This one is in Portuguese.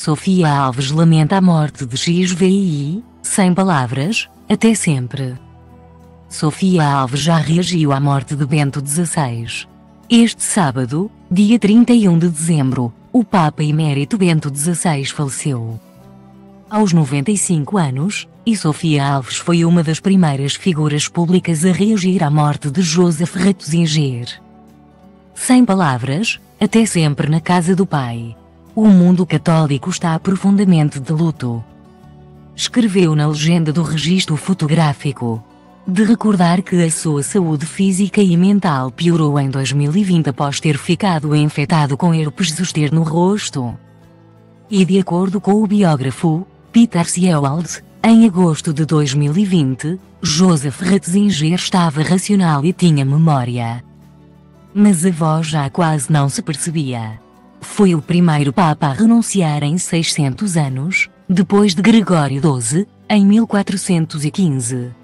Sofia Alves lamenta a morte de XVI, sem palavras, até sempre. Sofia Alves já reagiu à morte de Bento XVI. Este sábado, dia 31 de dezembro, o Papa Emérito Bento XVI faleceu aos 95 anos, e Sofia Alves foi uma das primeiras figuras públicas a reagir à morte de Joseph Ratzinger. Sem palavras, até sempre na casa do Pai. O mundo católico está profundamente de luto. Escreveu na legenda do registro fotográfico. De recordar que a sua saúde física e mental piorou em 2020 após ter ficado infectado com herpes zoster no rosto. E de acordo com o biógrafo, Peter Seewald, em agosto de 2020, Joseph Ratzinger estava racional e tinha memória. Mas a voz já quase não se percebia. Foi o primeiro Papa a renunciar em 600 anos, depois de Gregório XII, em 1415.